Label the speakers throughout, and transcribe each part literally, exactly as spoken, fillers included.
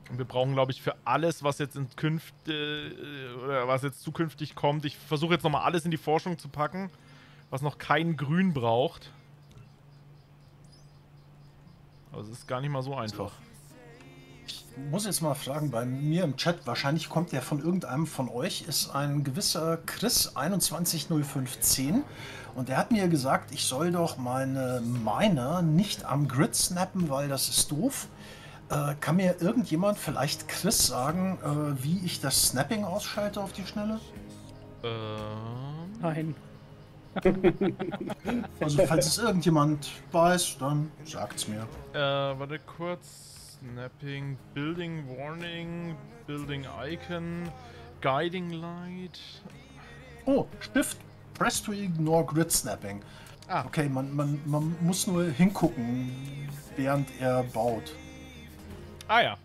Speaker 1: Und wir brauchen, glaube ich, für alles, was jetzt in Künft, äh, oder was jetzt zukünftig kommt. Ich versuche jetzt nochmal alles in die Forschung zu packen, was noch kein Grün braucht. Aber es ist gar nicht mal so einfach.
Speaker 2: Ich muss jetzt mal fragen, bei mir im Chat, wahrscheinlich kommt der von irgendeinem von euch, ist ein gewisser Chris einundzwanzig null fünf zehn und der hat mir gesagt, ich soll doch meine Miner nicht am Grid snappen, weil das ist doof. Äh, kann mir irgendjemand, vielleicht Chris, sagen, äh, wie ich das Snapping ausschalte auf die Schnelle?
Speaker 1: Ähm.
Speaker 3: Nein.
Speaker 2: Also falls es irgendjemand weiß, dann sagt's mir.
Speaker 1: Äh, warte kurz. Snapping, Building Warning, Building Icon, Guiding Light.
Speaker 2: Oh, Stift. Press to ignore Grid Snapping.
Speaker 1: Ah.
Speaker 2: Okay, man, man, man muss nur hingucken, während er baut.
Speaker 1: Ah ja.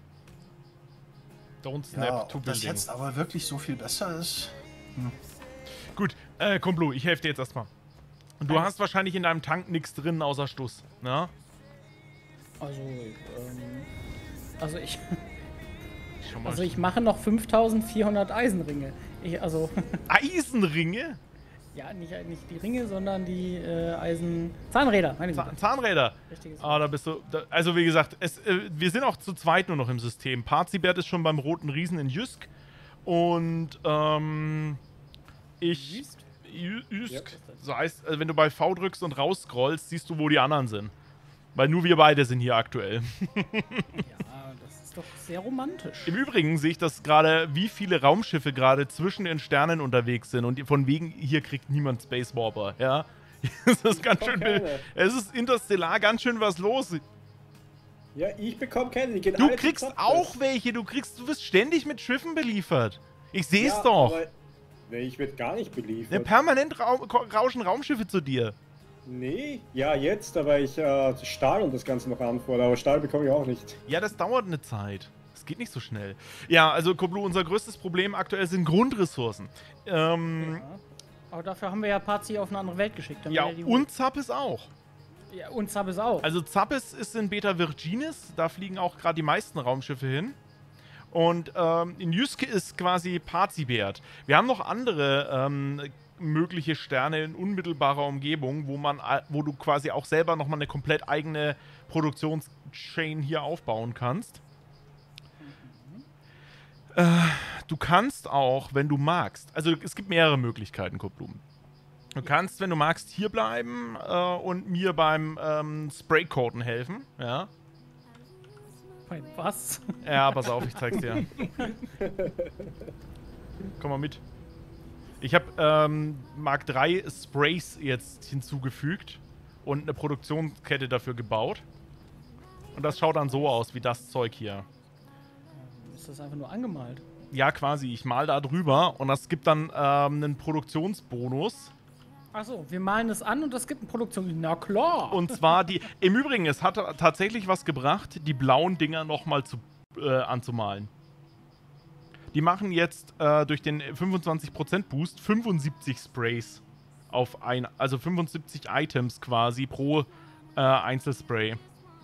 Speaker 1: Don't snap
Speaker 2: Ja,
Speaker 1: to
Speaker 2: ob das
Speaker 1: building.
Speaker 2: jetzt aber wirklich so viel besser ist? Hm.
Speaker 1: Gut, äh, Kumplu, ich helfe dir jetzt erstmal. Du
Speaker 3: Nein.
Speaker 1: hast wahrscheinlich in deinem Tank nichts drin außer Stuss, ne?
Speaker 3: Also, ähm, also ich,
Speaker 1: Schon mal
Speaker 3: also ich mache noch fünftausendvierhundert Eisenringe. Ich, also,
Speaker 1: Eisenringe?
Speaker 3: ja, nicht, nicht die Ringe, sondern die äh, Eisenzahnräder. Meine
Speaker 1: Zahn
Speaker 3: Güte.
Speaker 1: Zahnräder.
Speaker 3: Richtiges
Speaker 1: Ah, da bist du. Da, also, wie gesagt, es, äh, wir sind auch zu zweit nur noch im System. Parzibert ist schon beim Roten Riesen in Jysk. Und, ähm. Ich.
Speaker 3: Jysk?
Speaker 1: Jü- Jysk.
Speaker 3: Ja.
Speaker 1: So heißt, also wenn du bei V drückst und rausscrollst, siehst du, wo die anderen sind. Weil nur wir beide sind hier aktuell.
Speaker 3: Ja, das ist doch sehr romantisch.
Speaker 1: Im Übrigen sehe ich das gerade, wie viele Raumschiffe gerade zwischen den Sternen unterwegs sind. Und von wegen, hier kriegt niemand Space Warper, ja. Es ist ganz schön.
Speaker 4: keine.
Speaker 1: Es ist interstellar ganz schön was los.
Speaker 4: Ja, ich bekomme keine. Die gehen
Speaker 1: Du
Speaker 4: alle
Speaker 1: kriegst
Speaker 4: zum
Speaker 1: auch
Speaker 4: Zapfest.
Speaker 1: welche, du kriegst, du wirst ständig mit Schiffen beliefert. Ich sehe es
Speaker 4: Ja,
Speaker 1: doch.
Speaker 4: aber- Nee, ich werde gar nicht beliefert.
Speaker 1: Ne, permanent rau rauschen Raumschiffe zu dir.
Speaker 4: Nee, ja jetzt, aber ich äh, Stahl und das Ganze noch anfordere, aber Stahl bekomme ich auch nicht.
Speaker 1: Ja, das dauert eine Zeit. Das geht nicht so schnell. Ja, also Koblu, unser größtes Problem aktuell sind Grundressourcen. Ähm,
Speaker 3: Ja. Aber dafür haben wir ja Pazi auf eine andere Welt geschickt. damit
Speaker 1: ja,
Speaker 3: er die-
Speaker 1: und Zappes auch.
Speaker 3: Ja, und Zappes auch.
Speaker 1: Also Zappes ist in Beta Virginis, da fliegen auch gerade die meisten Raumschiffe hin. Und ähm, in Jyske ist quasi Parzibert. Wir haben noch andere ähm, mögliche Sterne in unmittelbarer Umgebung, wo man, wo du quasi auch selber nochmal eine komplett eigene Produktionschain hier aufbauen kannst. Mhm. Äh, du kannst auch, wenn du magst, also es gibt mehrere Möglichkeiten, Kuppblumen. Du kannst, wenn du magst, hier bleiben äh, und mir beim ähm, Spraycoaten helfen, ja.
Speaker 3: Wait, was?
Speaker 1: Ja, pass auf, ich zeig's dir. Komm mal mit. Ich habe ähm, Mark drei Sprays jetzt hinzugefügt und eine Produktionskette dafür gebaut. Und das schaut dann so aus, wie das Zeug hier.
Speaker 3: Ist das einfach nur angemalt?
Speaker 1: Ja, quasi. Ich mal da drüber und das gibt dann ähm, einen Produktionsbonus.
Speaker 3: Achso, wir malen es an und das gibt eine Produktion. Na klar!
Speaker 1: Und zwar die. Im Übrigen, es hat tatsächlich was gebracht, die blauen Dinger nochmal zu, äh, anzumalen. Die machen jetzt äh, durch den fünfundzwanzig Prozent Boost fünfundsiebzig Sprays auf ein. Also fünfundsiebzig Items quasi pro äh, Einzelspray.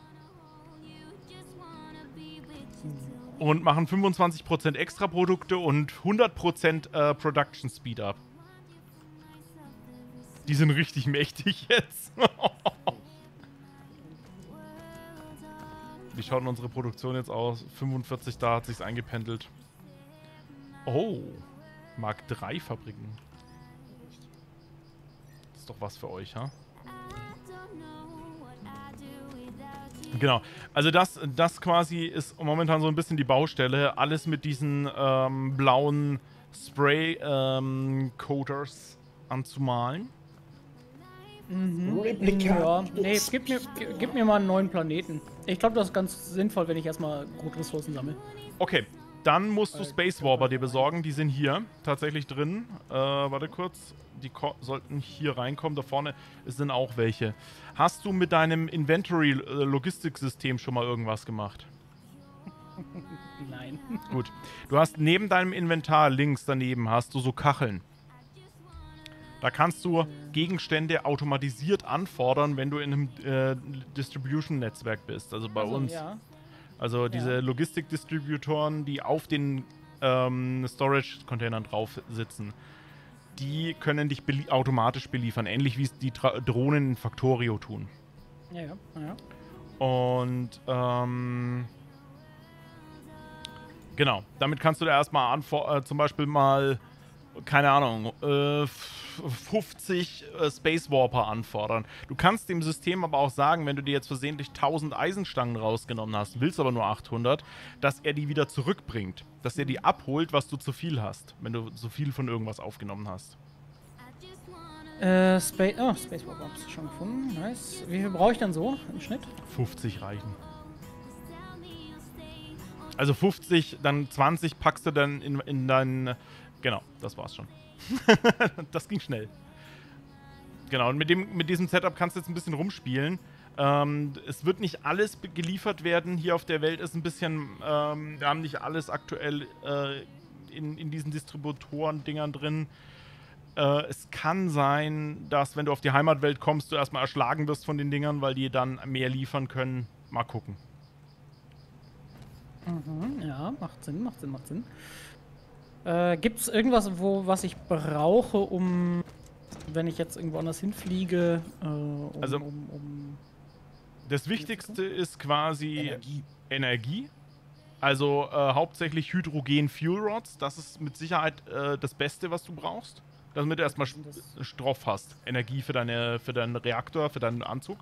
Speaker 1: Und machen fünfundzwanzig Prozent extra Produkte und hundert Prozent äh, Production Speed up. Die sind richtig mächtig jetzt. Wie schaut denn unsere Produktion jetzt aus? fünfundvierzig, da hat sich's eingependelt. Oh, Mark drei Fabriken. Das ist doch was für euch, ha? Genau, also das, das quasi ist momentan so ein bisschen die Baustelle. Alles mit diesen ähm, blauen Spray-Coaters ähm, anzumalen.
Speaker 3: Mhm.
Speaker 4: Replikat.
Speaker 3: Ja, nee, gib mir, gib mir mal einen neuen Planeten. Ich glaube, das ist ganz sinnvoll, wenn ich erstmal gut Ressourcen sammle.
Speaker 1: Okay, dann musst du Space Warper dir besorgen. Die sind hier tatsächlich drin. Äh, warte kurz. Die sollten hier reinkommen. Da vorne sind auch welche. Hast du mit deinem Inventory-Logistiksystem schon mal irgendwas gemacht?
Speaker 3: Nein.
Speaker 1: Gut. Du hast neben deinem Inventar links daneben hast du so Kacheln. Da kannst du Gegenstände automatisiert anfordern, wenn du in einem äh, Distribution-Netzwerk bist. Also bei
Speaker 3: Also,
Speaker 1: uns.
Speaker 3: ja.
Speaker 1: Also diese Logistik-Distributoren, die auf den ähm, Storage-Containern drauf sitzen, die können dich belie automatisch beliefern, ähnlich wie es die Tra Drohnen in Factorio tun.
Speaker 3: Ja, ja, ja.
Speaker 1: Und ähm, genau, damit kannst du da erstmal äh, zum Beispiel mal, keine Ahnung, äh, fünfzig äh, Space Warper anfordern. Du kannst dem System aber auch sagen, wenn du dir jetzt versehentlich tausend Eisenstangen rausgenommen hast, willst aber nur achthundert, dass er die wieder zurückbringt. Dass er die abholt, was du zu viel hast, wenn du zu viel von irgendwas aufgenommen hast.
Speaker 3: Äh, Space, oh, Space Warp hast du schon gefunden. Nice. Wie viel brauche ich dann so im Schnitt?
Speaker 1: fünfzig reichen. Also fünfzig, dann zwanzig packst du dann in, in dein... Genau, das war's schon. Das ging schnell. Genau, und mit, dem, mit diesem Setup kannst du jetzt ein bisschen rumspielen. Ähm, es wird nicht alles geliefert werden. Hier auf der Welt ist ein bisschen... Ähm, wir haben nicht alles aktuell äh, in, in diesen Distributoren-Dingern drin. Äh, es kann sein, dass, wenn du auf die Heimatwelt kommst, du erstmal erschlagen wirst von den Dingern, weil die dann mehr liefern können. Mal gucken.
Speaker 3: Mhm, ja, macht Sinn, macht Sinn, macht Sinn. Äh, gibt es irgendwas, wo, was ich brauche, um, wenn ich jetzt irgendwo anders hinfliege, äh, um,
Speaker 1: also,
Speaker 3: um, um
Speaker 1: das Wichtigste ist quasi
Speaker 2: Energie.
Speaker 1: Energie. Also äh, hauptsächlich Hydrogen-Fuel-Rods. Das ist mit Sicherheit äh, das Beste, was du brauchst. Damit du erstmal Stoff hast. Energie für, deine, für deinen Reaktor, für deinen Anzug.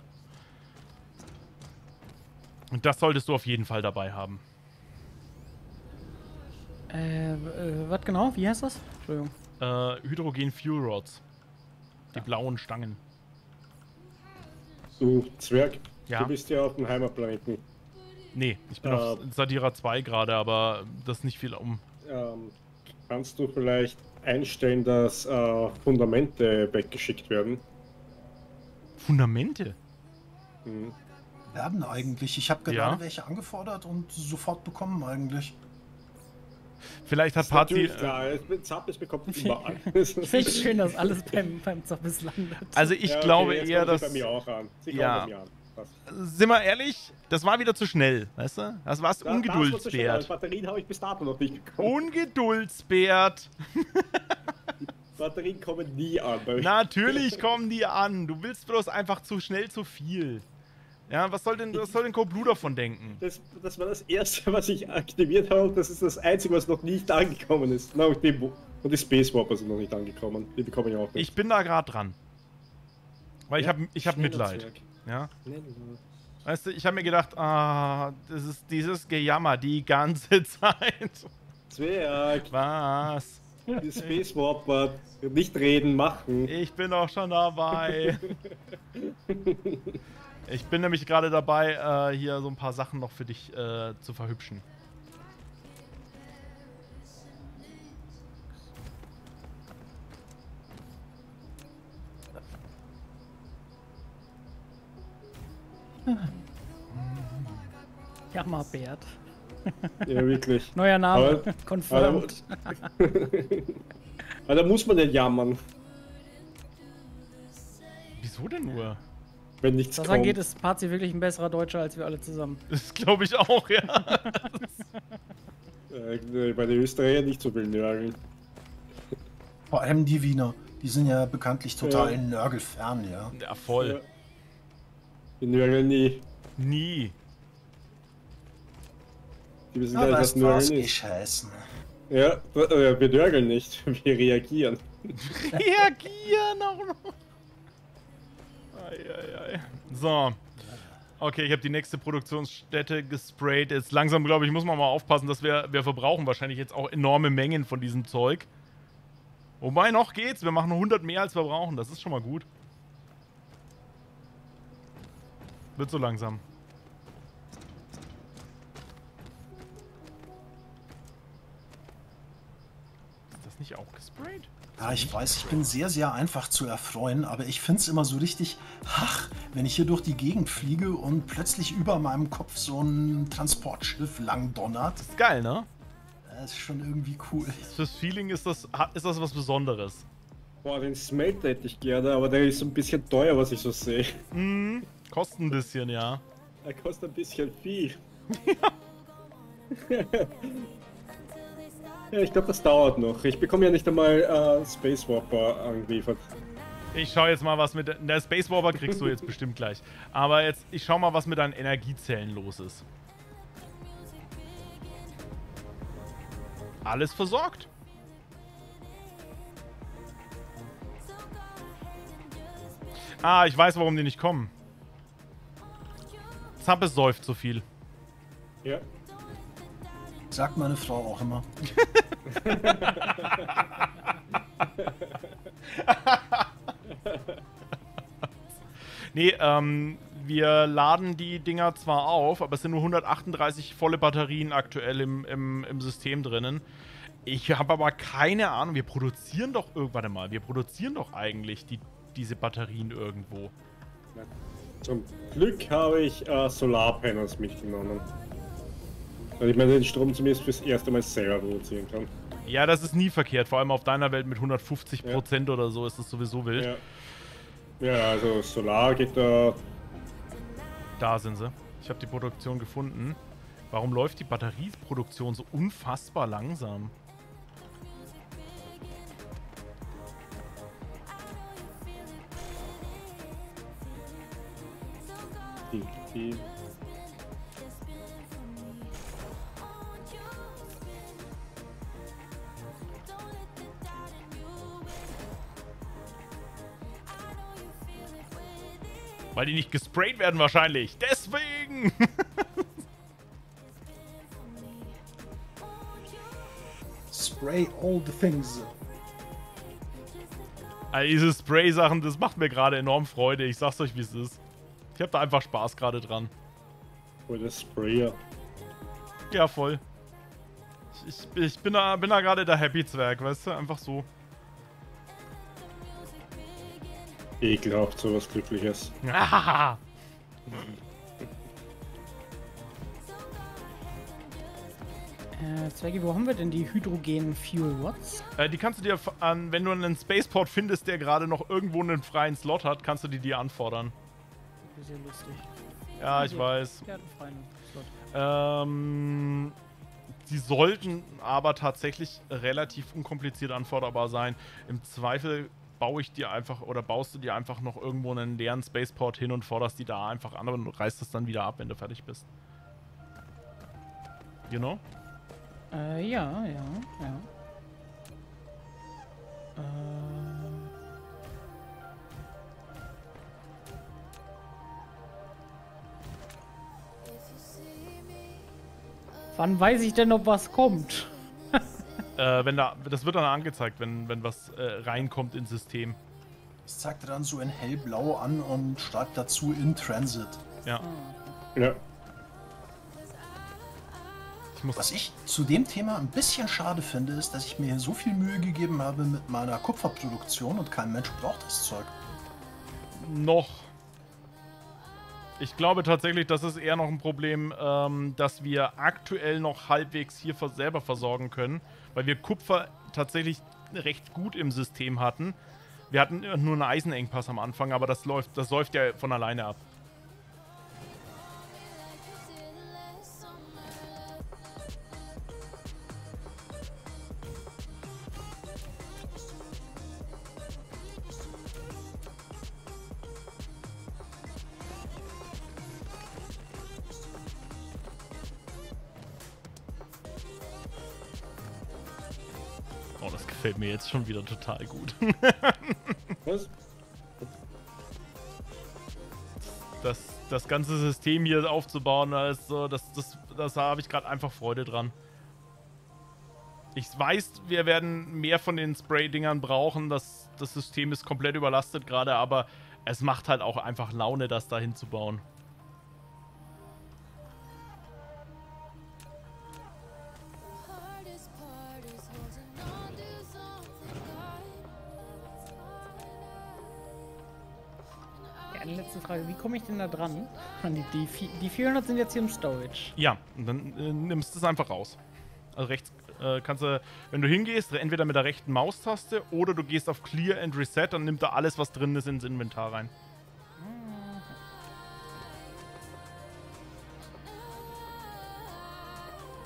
Speaker 1: Und das solltest du auf jeden Fall dabei haben.
Speaker 3: Äh, äh, was genau? Wie heißt das? Entschuldigung.
Speaker 1: Äh, Hydrogen-Fuel-Rods. Die
Speaker 3: Ja.
Speaker 1: blauen Stangen.
Speaker 4: Du Zwerg,
Speaker 1: Ja.
Speaker 4: du bist ja auf dem Heimatplaneten.
Speaker 1: Nee, ich bin
Speaker 4: Äh,
Speaker 1: auf Sadira zwei gerade, aber das ist nicht viel um.
Speaker 4: Ähm, kannst du vielleicht einstellen, dass äh, Fundamente weggeschickt werden?
Speaker 1: Fundamente?
Speaker 4: Hm.
Speaker 2: Werden eigentlich. Ich habe gerade
Speaker 1: Ja.
Speaker 2: welche angefordert und sofort bekommen eigentlich.
Speaker 1: Vielleicht hat
Speaker 4: Ist
Speaker 1: Party.
Speaker 4: natürlich klar, Zappes bekommt überall.
Speaker 3: Ich finde es schön, dass alles beim, beim Zoppis landet.
Speaker 1: Also ich
Speaker 4: Ja, okay,
Speaker 1: glaube
Speaker 4: jetzt
Speaker 1: eher,
Speaker 4: kommen
Speaker 1: dass.
Speaker 4: sie bei mir auch an. Sie kommen
Speaker 1: Ja.
Speaker 4: bei mir an. Das,
Speaker 1: Sind wir ehrlich, das war wieder zu schnell, weißt du? Das war's
Speaker 4: Da- das war zu schnell,
Speaker 1: Ungeduldsbärt.
Speaker 4: Batterien habe ich bis dato noch nicht bekommen.
Speaker 1: Ungeduldsbärt.
Speaker 4: Batterien kommen nie an. Bei
Speaker 1: Natürlich kommen die an. Du willst bloß einfach zu schnell zu viel. Ja, was soll denn, was soll denn Cold Blue davon denken?
Speaker 4: Das, das war das erste, was ich aktiviert habe. Das ist das einzige, was noch nicht angekommen ist. Na, und, die, und die Space Warper sind noch nicht angekommen. Die bekomme ich auch nicht.
Speaker 1: Ich bin da gerade dran. Weil ich
Speaker 4: Ja,
Speaker 1: habe ich hab
Speaker 4: schneller
Speaker 1: Mitleid.
Speaker 4: Zwerg.
Speaker 1: Ja?
Speaker 4: Schneller.
Speaker 1: Weißt du, ich habe mir gedacht, ah, das ist dieses Gejammer die ganze Zeit.
Speaker 4: Zwerg,
Speaker 1: Was?
Speaker 4: die Space Warper nicht reden, machen.
Speaker 1: Ich bin auch schon dabei. Ich bin nämlich gerade dabei, äh, hier so ein paar Sachen noch für dich äh, zu verhübschen.
Speaker 3: Jammerbärt.
Speaker 4: Ja, wirklich.
Speaker 3: Neuer Name.
Speaker 4: Aber-
Speaker 3: Confirmed.
Speaker 4: Aber da muss man nicht jammern,
Speaker 1: Wieso denn nur?
Speaker 4: wenn nichts
Speaker 3: Was
Speaker 4: kommt.
Speaker 3: angeht, ist Parzi wirklich ein besserer Deutscher als wir alle zusammen.
Speaker 1: Das glaube ich auch, ja.
Speaker 4: Äh, bei den Österreichern nicht so viel nörgeln.
Speaker 2: Vor allem die Wiener. Die sind ja bekanntlich total
Speaker 4: Ja.
Speaker 2: nörgelfern, ja.
Speaker 1: Ja, voll.
Speaker 4: Ja. Die nörgeln nie.
Speaker 1: Nie.
Speaker 4: Die wissen
Speaker 2: Ja,
Speaker 4: gar nicht, was
Speaker 2: weißt du was,
Speaker 4: nörgeln
Speaker 2: ich
Speaker 4: ist.
Speaker 2: scheißen.
Speaker 4: Ja, äh, wir nörgeln nicht. Wir reagieren.
Speaker 1: Reagieren auch noch. Eieiei. So. Okay, ich habe die nächste Produktionsstätte gesprayt. Jetzt langsam, glaube ich, muss man mal aufpassen, dass wir, wir verbrauchen wahrscheinlich jetzt auch enorme Mengen von diesem Zeug. Wobei, noch geht's. Wir machen hundert mehr, als wir brauchen. Das ist schon mal gut. Wird so langsam. Ist das nicht auch gesprayt?
Speaker 2: Ja, ich weiß, ich bin sehr, sehr einfach zu erfreuen, aber ich finde es immer so richtig, ach, wenn ich hier durch die Gegend fliege und plötzlich über meinem Kopf so ein Transportschiff lang donnert.
Speaker 1: Ist geil, ne?
Speaker 2: Das ist schon irgendwie cool.
Speaker 1: Fürs Feeling ist das, ist das was Besonderes.
Speaker 4: Boah, den Smelter hätte ich gerne, aber der ist ein bisschen teuer, was ich so sehe.
Speaker 1: Mhm. Kostet ein bisschen, ja.
Speaker 4: Er kostet ein bisschen viel. Ja, ich glaube, das dauert noch. Ich bekomme ja nicht einmal äh, Space Warper angeliefert.
Speaker 1: Ich schau jetzt mal, was mit... Der Space Warper kriegst du jetzt bestimmt gleich. Aber jetzt, ich schau mal, was mit deinen Energiezellen los ist. Alles versorgt. Ah, ich weiß, warum die nicht kommen. Zappe säuft so viel.
Speaker 4: Ja.
Speaker 2: Sagt meine Frau auch immer.
Speaker 1: Nee, ähm, wir laden die Dinger zwar auf, aber es sind nur hundertachtunddreißig volle Batterien aktuell im, im, im System drinnen. Ich habe aber keine Ahnung, wir produzieren doch irgendwann mal, wir produzieren doch eigentlich die, diese Batterien irgendwo.
Speaker 4: Ja. Zum Glück habe ich äh, Solarpanels mitgenommen. Weil ich meine, den Strom zumindest fürs erste Mal selber produzieren kann.
Speaker 1: Ja, das ist nie verkehrt, vor allem auf deiner Welt mit hundertfünfzig Prozent ja. oder so ist das sowieso wild.
Speaker 4: Ja. Ja, also Solar geht da...
Speaker 1: Da sind sie. Ich habe die Produktion gefunden. Warum läuft die Batterieproduktion so unfassbar langsam?
Speaker 4: Die, die.
Speaker 1: Weil die nicht gesprayt werden wahrscheinlich. Deswegen!
Speaker 2: Spray all the things.
Speaker 1: Also diese Spray-Sachen, das macht mir gerade enorm Freude. Ich sag's euch, wie es ist. Ich hab da einfach Spaß gerade dran.
Speaker 4: Oder Sprayer.
Speaker 1: Ja, voll. Ich, ich, ich bin da, bin da gerade der Happy-Zwerg, weißt du? Einfach so.
Speaker 4: Ekelhaft, sowas Glückliches.
Speaker 1: Ah.
Speaker 3: Äh, Zwergi, wo haben wir denn die Hydrogen-Fuel-Watts?
Speaker 1: Äh, die kannst du dir, an, wenn du einen Spaceport findest, der gerade noch irgendwo einen freien Slot hat, kannst du die dir anfordern.
Speaker 3: Das ist ja lustig.
Speaker 1: Ja, ich weiß.
Speaker 3: Der hat einen freien Slot.
Speaker 1: Ähm, sie sollten aber tatsächlich relativ unkompliziert anforderbar sein. Im Zweifel baue ich dir einfach oder baust du dir einfach noch irgendwo einen leeren Spaceport hin und forderst die da einfach an und reißt es dann wieder ab, wenn du fertig bist. You know?
Speaker 3: Äh, ja, ja, ja. Äh. Wann weiß ich denn, ob was kommt?
Speaker 1: Äh, wenn da, das wird dann angezeigt, wenn, wenn was äh, reinkommt ins System.
Speaker 2: Das zeigt er dann so in hellblau an und schreibt dazu in Transit.
Speaker 1: Ja.
Speaker 4: Ja.
Speaker 1: Ich muss
Speaker 2: Was ich zu dem Thema ein bisschen schade finde, ist, dass ich mir hier so viel Mühe gegeben habe mit meiner Kupferproduktion und kein Mensch braucht das Zeug.
Speaker 1: noch. Ich glaube tatsächlich, das ist eher noch ein Problem, ähm, dass wir aktuell noch halbwegs hier vers- selber versorgen können, weil wir Kupfer tatsächlich recht gut im System hatten. Wir hatten nur einen Eisenengpass am Anfang, aber das läuft, das läuft ja von alleine ab. Oh, das gefällt mir jetzt schon wieder total gut.
Speaker 4: Was?
Speaker 1: Das, das ganze System hier aufzubauen, also das, das, das habe ich gerade einfach Freude dran. Ich weiß, wir werden mehr von den Spray-Dingern brauchen. Das, das System ist komplett überlastet gerade, aber es macht halt auch einfach Laune, das da hinzubauen.
Speaker 3: Eine letzte Frage, wie komme ich denn da dran? Die, die, vi- die vierhundert sind jetzt hier im Storage.
Speaker 1: Ja, und dann äh, nimmst du es einfach raus. Also rechts äh, kannst du, wenn du hingehst, entweder mit der rechten Maustaste oder du gehst auf Clear and Reset, dann nimmt er alles, was drin ist, ins Inventar rein.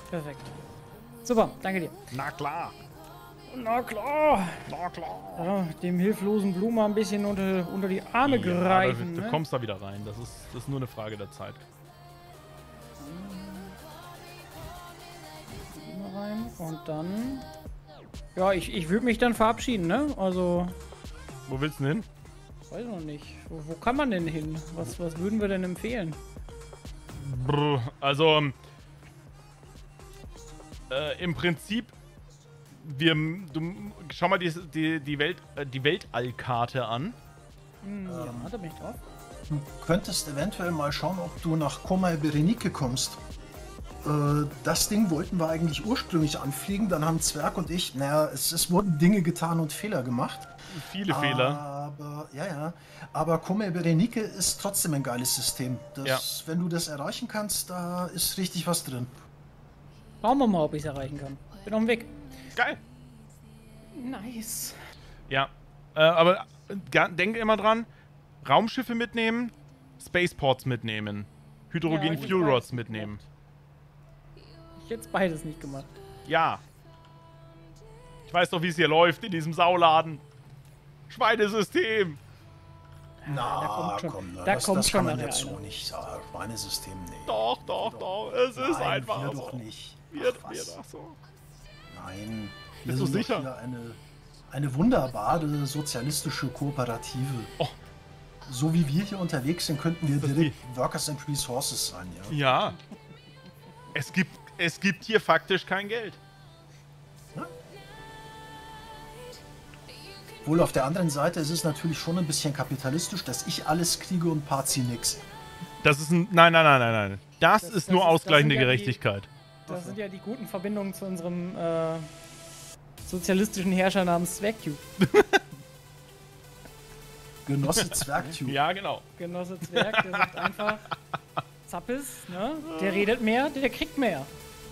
Speaker 3: Perfekt. Super, danke dir.
Speaker 1: Na klar.
Speaker 3: Na klar.
Speaker 1: Na klar.
Speaker 3: Ja, dem hilflosen Blu mal ein bisschen unter, unter die Arme
Speaker 1: Ja,
Speaker 3: greifen.
Speaker 1: du, du
Speaker 3: Ne?
Speaker 1: kommst da wieder rein. Das ist, das ist nur eine Frage der Zeit.
Speaker 3: Rein. Und dann... Ja, ich, ich würde mich dann verabschieden, ne? Also...
Speaker 1: Wo willst du denn hin?
Speaker 3: Weiß noch nicht. Wo, wo kann man denn hin? Was, was würden wir denn empfehlen?
Speaker 1: Brr, also... Äh, im Prinzip... Wir, du, schau mal die, die, die, Welt, äh, die Weltallkarte an.
Speaker 3: Hm, ja, da bin ich drauf.
Speaker 2: Du könntest eventuell mal schauen, ob du nach Koma Berenike kommst. Äh, das Ding wollten wir eigentlich ursprünglich anfliegen, dann haben Zwerg und ich, naja, es, es wurden Dinge getan und Fehler gemacht.
Speaker 1: Viele Fehler.
Speaker 2: Aber, ja, ja. Aber Koma Berenike ist trotzdem ein geiles System. Das,
Speaker 1: Ja.
Speaker 2: Wenn du das erreichen kannst, da ist richtig was drin.
Speaker 3: Schauen wir mal, ob ich es erreichen kann. Bin auf dem Weg.
Speaker 1: Geil.
Speaker 3: Nice.
Speaker 1: Ja. Äh, aber äh, denk immer dran, Raumschiffe mitnehmen, Spaceports mitnehmen,
Speaker 3: Ja,
Speaker 1: Hydrogen
Speaker 3: ich
Speaker 1: Fuel
Speaker 3: weiß.
Speaker 1: Rods mitnehmen.
Speaker 3: Ich hätte beides nicht gemacht.
Speaker 1: Ja. Ich weiß doch, wie es hier läuft in diesem Sauladen. Schweinesystem.
Speaker 2: Na,
Speaker 3: da kommt schon-
Speaker 2: komm, na,
Speaker 3: da
Speaker 2: das,
Speaker 3: kommt
Speaker 2: das
Speaker 3: schon
Speaker 2: kann man
Speaker 3: nachher
Speaker 2: jetzt so
Speaker 3: einer.
Speaker 2: nicht sagen. Meine System, nee.
Speaker 1: Doch, doch, doch. Es ist
Speaker 2: Nein,
Speaker 1: einfach
Speaker 2: wir
Speaker 1: so.
Speaker 2: doch nicht.
Speaker 1: Wird
Speaker 2: Ach,
Speaker 1: mir
Speaker 2: was?
Speaker 1: doch so.
Speaker 2: Nein. Wir
Speaker 1: Bist du
Speaker 2: sind doch
Speaker 1: sicher?
Speaker 2: hier eine, eine wunderbare sozialistische Kooperative.
Speaker 1: Oh.
Speaker 2: So wie wir hier unterwegs sind, könnten wir
Speaker 1: Das ist
Speaker 2: direkt Workers and Resources sein, ja.
Speaker 1: Ja. Es gibt, es gibt hier faktisch kein Geld.
Speaker 2: Wohl auf der anderen Seite ist es natürlich schon ein bisschen kapitalistisch, dass ich alles kriege und Pazi nix.
Speaker 1: Das ist ein. Nein, nein, nein, nein, nein. Das,
Speaker 3: Das-
Speaker 1: ist
Speaker 3: das
Speaker 1: nur
Speaker 3: ist- das
Speaker 1: ausgleichende
Speaker 3: sind ja die-
Speaker 1: Gerechtigkeit.
Speaker 3: Das sind ja die guten Verbindungen zu unserem äh, sozialistischen Herrscher namens Zwergtube.
Speaker 2: Genosse Zwergtube.
Speaker 1: Ja, genau.
Speaker 3: Genosse Zwerg, der sagt einfach, Zappes, ne? Der redet mehr, der kriegt mehr.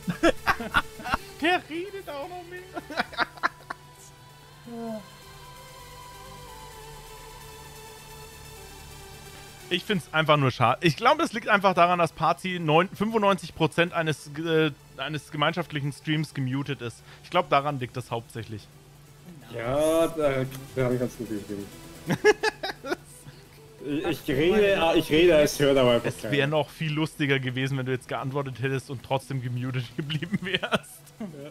Speaker 1: Der redet auch noch mehr. Ich finde es einfach nur schade. Ich glaube, das liegt einfach daran, dass Pazi neun- fünfundneunzig Prozent eines, äh, eines gemeinschaftlichen Streams gemutet ist. Ich glaube, daran liegt das hauptsächlich.
Speaker 4: Ja, da, da kannst du viel geben. ich, ich rede, ah, ich rede, es hört aber einfach
Speaker 1: Es
Speaker 4: keiner.
Speaker 1: wäre noch viel lustiger gewesen, wenn du jetzt geantwortet hättest und trotzdem gemutet geblieben wärst.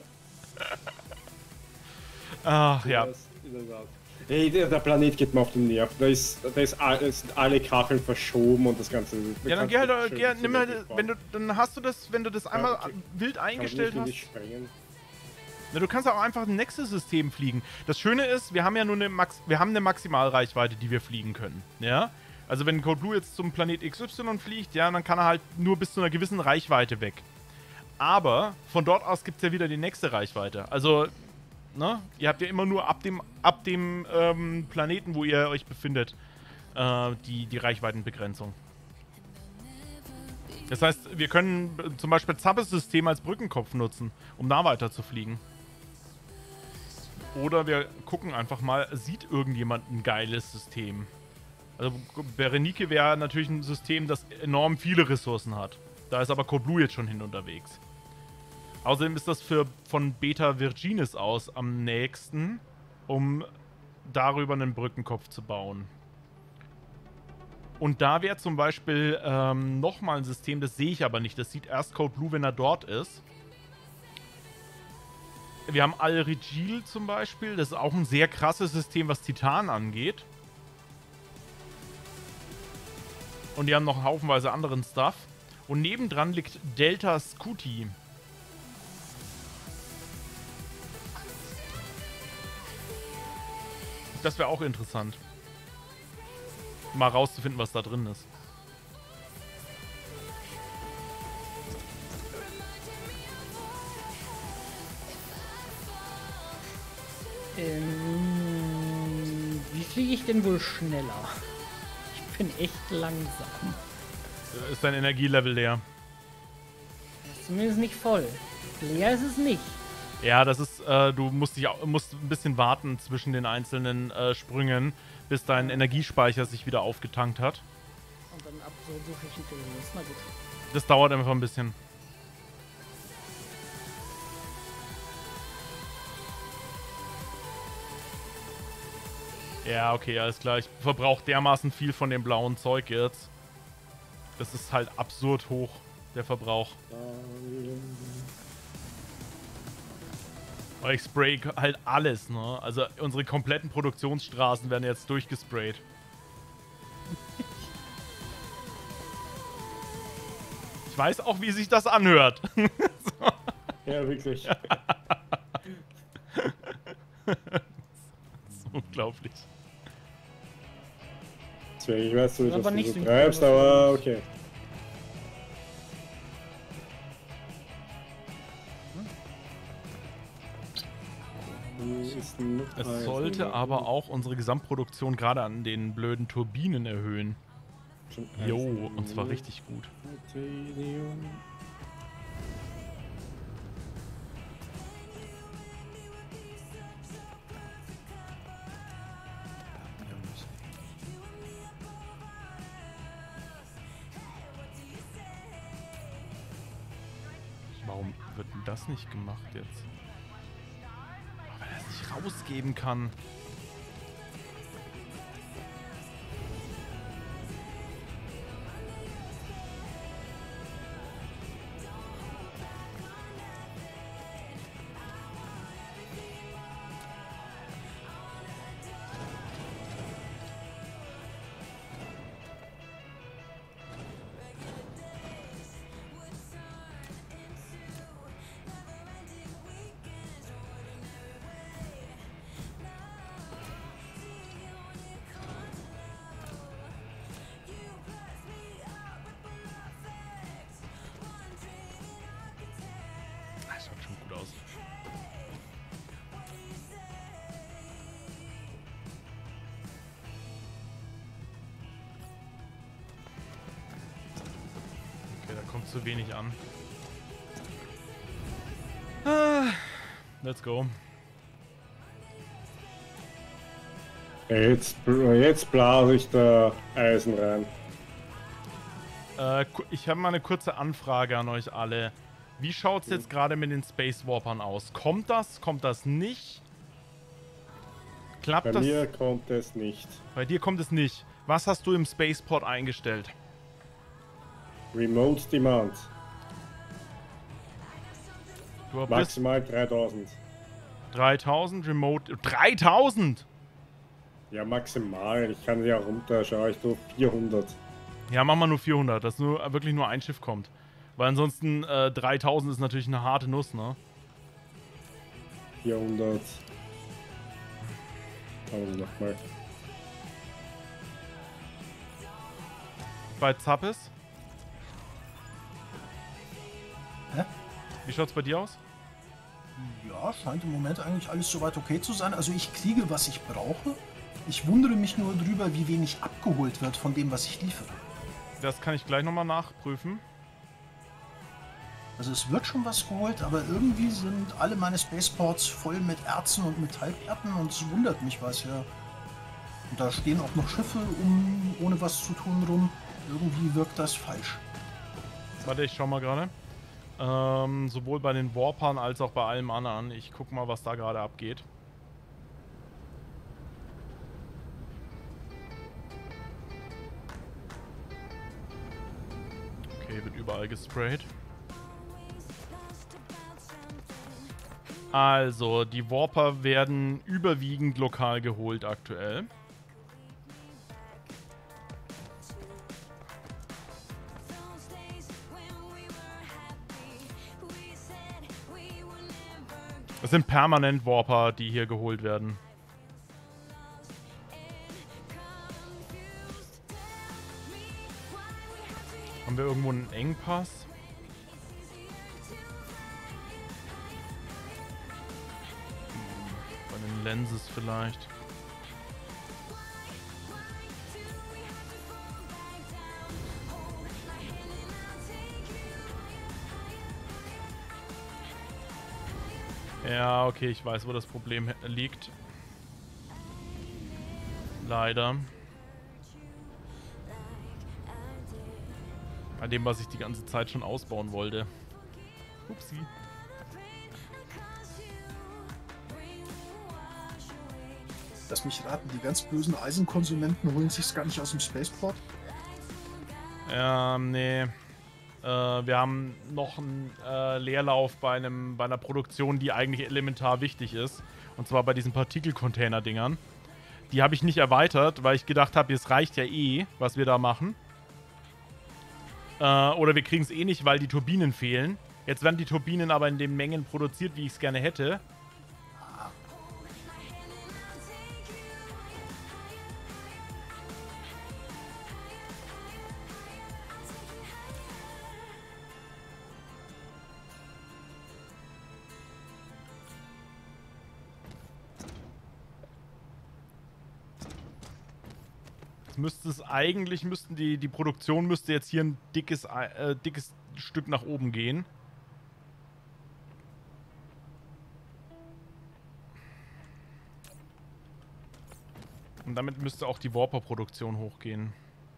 Speaker 1: Ach ja.
Speaker 4: Das- in der Tat. Ey, der, der Planet geht mir auf den Nerv. Da ist, da ist, all, es sind alle Kacheln verschoben und das Ganze.
Speaker 1: Ja, dann geh halt, geh, nimm halt,
Speaker 4: halt,
Speaker 1: wenn du, dann hast du das, wenn du das einmal
Speaker 4: okay.
Speaker 1: wild eingestellt hast.
Speaker 4: Nicht sprengen.
Speaker 1: Na, du kannst auch einfach ein Nexus-System fliegen. Das Schöne ist, wir haben ja nur eine Max wir haben eine Maximalreichweite, die wir fliegen können. Ja? Also wenn Code Blue jetzt zum Planet X Y fliegt, ja, dann kann er halt nur bis zu einer gewissen Reichweite weg. Aber von dort aus gibt es ja wieder die nächste Reichweite. Also, ne, ihr habt ja immer nur ab dem, ab dem ähm, Planeten, wo ihr euch befindet, äh, die, die Reichweitenbegrenzung. Das heißt, wir können äh, zum Beispiel Zappes-System als Brückenkopf nutzen, um da weiter zu fliegen. Oder wir gucken einfach mal, sieht irgendjemand ein geiles System? Also Berenike wäre natürlich ein System, das enorm viele Ressourcen hat. Da ist aber Code Blue jetzt schon hin unterwegs. Außerdem ist das für, von Beta Virginis aus am nächsten, um darüber einen Brückenkopf zu bauen. Und da wäre zum Beispiel ähm, nochmal ein System, das sehe ich aber nicht. Das sieht erst Code Blue, wenn er dort ist. Wir haben Al-Rigil zum Beispiel. Das ist auch ein sehr krasses System, was Titan angeht. Und die haben noch haufenweise anderen Stuff. Und nebendran liegt Delta Scuti. Das wäre auch interessant. Mal rauszufinden, was da drin ist.
Speaker 3: Ähm, wie fliege ich denn wohl schneller? Ich bin echt langsam.
Speaker 1: Ist dein Energielevel leer?
Speaker 3: Ist zumindest nicht voll. Leer ist es nicht.
Speaker 1: Ja, das ist, äh, du musst, dich, au- musst ein bisschen warten zwischen den einzelnen äh, Sprüngen, bis dein Energiespeicher sich wieder aufgetankt hat.
Speaker 3: Und dann ab so und so viel schiebt er los. Na gut.
Speaker 1: Das dauert einfach ein bisschen. Ja, okay, alles klar. Ich verbrauche dermaßen viel von dem blauen Zeug jetzt. Das ist halt absurd hoch, der Verbrauch. Aber ich spray halt alles, ne? Also unsere kompletten Produktionsstraßen werden jetzt durchgesprayt. Ich weiß auch, wie sich das anhört. So.
Speaker 4: Ja, wirklich.
Speaker 1: Das ist unglaublich.
Speaker 4: Deswegen, ich weiß nicht,
Speaker 3: Das ist
Speaker 4: was
Speaker 3: aber
Speaker 4: du
Speaker 3: nicht
Speaker 4: so
Speaker 3: synchron,
Speaker 4: treibst,
Speaker 3: was du
Speaker 4: aber
Speaker 3: machst.
Speaker 4: okay.
Speaker 1: Es sollte aber auch unsere Gesamtproduktion gerade an den blöden Turbinen erhöhen. Jo, und zwar richtig gut. Warum wird denn das nicht gemacht jetzt? Weil er es nicht rausgeben kann. Das schaut schon gut aus. Okay, da kommt zu wenig an. Ah, let's go.
Speaker 4: Jetzt, jetzt blase ich da Eisen rein.
Speaker 1: Äh, ku- ich habe mal eine kurze Anfrage an euch alle. Wie schaut es jetzt gerade mit den Space Warpern aus? Kommt das? Kommt das nicht? Klappt
Speaker 4: Bei
Speaker 1: das?
Speaker 4: mir kommt es nicht.
Speaker 1: Bei dir kommt es nicht. Was hast du im Spaceport eingestellt?
Speaker 4: Remote Demand.
Speaker 1: Du bist
Speaker 4: Maximal dreitausend.
Speaker 1: dreitausend Remote. dreitausend!
Speaker 4: Ja, maximal. Ich kann ja runter, schaue ich durch vierhundert.
Speaker 1: Ja, mach mal nur vierhundert, dass nur wirklich nur ein Schiff kommt. Weil ansonsten äh, dreitausend ist natürlich eine harte Nuss, ne?
Speaker 4: vierhundert. Schauen wir nochmal.
Speaker 1: Bei Zappes?
Speaker 2: Hä?
Speaker 1: Wie schaut's bei dir aus?
Speaker 2: Ja, scheint im Moment eigentlich alles soweit okay zu sein. Also ich kriege, was ich brauche. Ich wundere mich nur drüber, wie wenig abgeholt wird von dem, was ich liefere.
Speaker 1: Das kann ich gleich nochmal nachprüfen.
Speaker 2: Also es wird schon was geholt, aber irgendwie sind alle meine Spaceports voll mit Erzen und Metallplatten und es wundert mich was, ja. Und da stehen auch noch Schiffe um, ohne was zu tun rum. Irgendwie wirkt das falsch.
Speaker 1: Warte, ich schau mal gerade. Ähm, sowohl bei den Warpern als auch bei allem anderen. Ich guck mal, was da gerade abgeht. Okay, wird überall gesprayt. Also, die Warper werden überwiegend lokal geholt aktuell. Es sind permanent Warper, die hier geholt werden. Haben wir irgendwo einen Engpass? Hm, bei den Lenses vielleicht. Ja, okay, ich weiß, wo das Problem liegt. Leider. Bei dem, was ich die ganze Zeit schon ausbauen wollte. Upsi.
Speaker 2: Lass mich raten, die ganz bösen Eisenkonsumenten holen sich's gar nicht aus dem Spaceport?
Speaker 1: Ähm, nee. Äh, wir haben noch einen äh, Leerlauf bei, einem, bei einer Produktion, die eigentlich elementar wichtig ist. Und zwar bei diesen Partikelcontainer-Dingern. Die habe ich nicht erweitert, weil ich gedacht habe, es reicht ja eh, was wir da machen. Äh, oder wir kriegen es eh nicht, weil die Turbinen fehlen. Jetzt werden die Turbinen aber in den Mengen produziert, wie ich es gerne hätte. Müsste es eigentlich, müssten die, die Produktion müsste jetzt hier ein dickes, äh, dickes Stück nach oben gehen. Und damit müsste auch die Warper-Produktion hochgehen.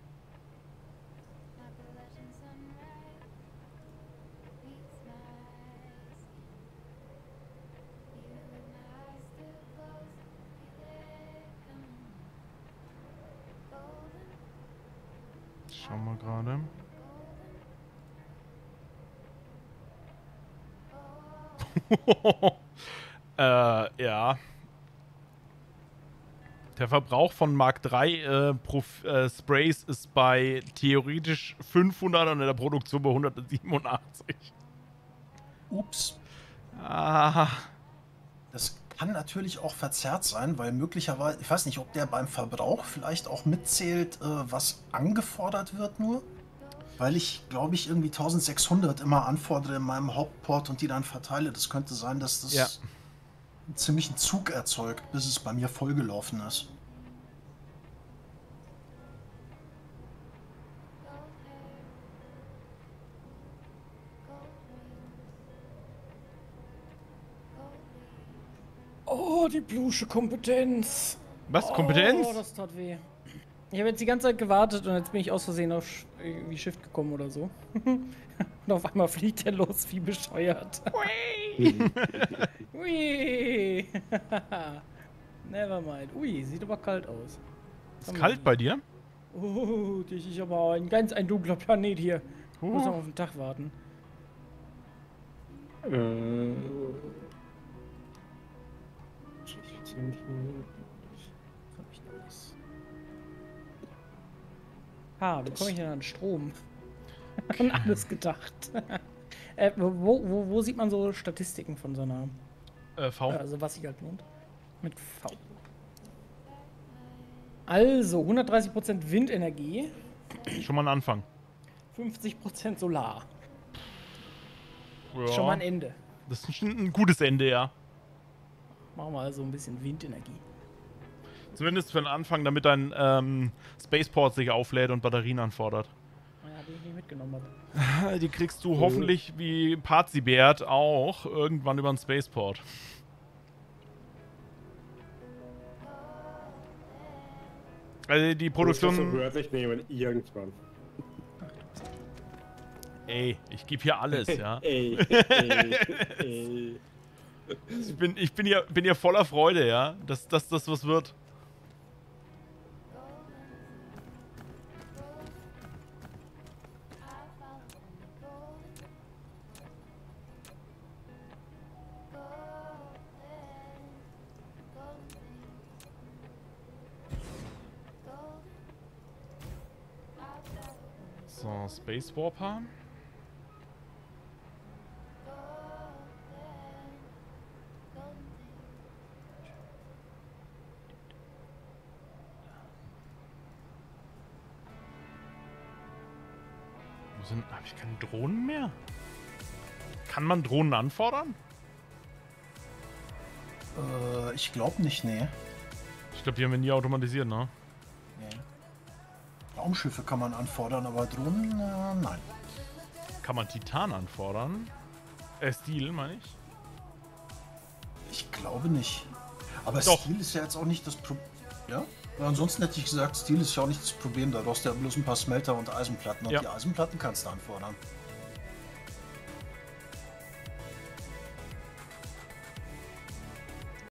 Speaker 1: Schauen wir gerade. äh, ja. Der Verbrauch von Mark drei äh, Prof äh, Sprays ist bei theoretisch fünfhundert und in der Produktion bei hundertsiebenundachtzig.
Speaker 2: Ups.
Speaker 1: Ah.
Speaker 2: Das kann natürlich auch verzerrt sein, weil möglicherweise, ich weiß nicht, ob der beim Verbrauch vielleicht auch mitzählt, äh, was angefordert wird nur. Weil ich, glaube ich, irgendwie eintausendsechshundert immer anfordere in meinem Hauptport und die dann verteile. Das könnte sein, dass das
Speaker 1: ja.
Speaker 2: einen ziemlichen Zug erzeugt, bis es bei mir vollgelaufen ist.
Speaker 3: Oh, die blusche Kompetenz.
Speaker 1: Was? Kompetenz?
Speaker 3: Oh, das tat weh. Ich habe jetzt die ganze Zeit gewartet und jetzt bin ich aus Versehen auf irgendwie Shift gekommen oder so. Und auf einmal fliegt er los wie bescheuert. Ui! Ui! Nevermind. Ui, sieht aber kalt aus.
Speaker 1: Ist kalt bei dir?
Speaker 3: Oh, das ist aber ein ganz ein dunkler Planet hier. Ich muss noch auf den Tag warten.
Speaker 4: Äh.
Speaker 3: Ah, wie komme ich denn an Strom? An alles gedacht. äh, wo, wo, wo sieht man so Statistiken von so einer...
Speaker 1: Äh, V.
Speaker 3: Also was sich halt lohnt. Mit V. Also, hundertdreißig Prozent Windenergie.
Speaker 1: Schon mal ein Anfang.
Speaker 3: fünfzig Prozent Solar.
Speaker 1: Ja.
Speaker 3: Schon mal ein Ende.
Speaker 1: Das ist ein, ein gutes Ende, ja.
Speaker 3: Machen wir also ein bisschen Windenergie.
Speaker 1: Zumindest für den Anfang, damit dein ähm, Spaceport sich auflädt und Batterien anfordert.
Speaker 3: Naja, die ich nicht mitgenommen habe.
Speaker 1: Die kriegst du hoffentlich wie Parzibert auch irgendwann über den Spaceport. Also die Produktion...
Speaker 4: So wörtlich nehmen, irgendwann.
Speaker 1: Ey, ich gebe hier alles, ja.
Speaker 4: ey, ey, ey.
Speaker 1: Ich bin, ich bin hier, bin hier voller Freude, ja, dass das was wird. So, Space Warper. Wo sind... Habe ich keine Drohnen mehr? Kann man Drohnen anfordern?
Speaker 2: Äh, ich glaube nicht, nee.
Speaker 1: Ich glaube, die haben wir nie automatisiert, ne?
Speaker 2: nee. Raumschiffe kann man anfordern, aber Drohnen, äh, nein.
Speaker 1: Kann man Titan anfordern? Äh, Steel, meine ich.
Speaker 2: Ich glaube nicht. Aber
Speaker 1: Doch.
Speaker 2: Steel ist ja jetzt auch nicht das Problem. Ja? Ja? Ansonsten hätte ich gesagt, Steel ist ja auch nicht das Problem. Da brauchst du ja bloß ein paar Smelter und Eisenplatten. Und
Speaker 1: Ja.
Speaker 2: die Eisenplatten kannst du anfordern.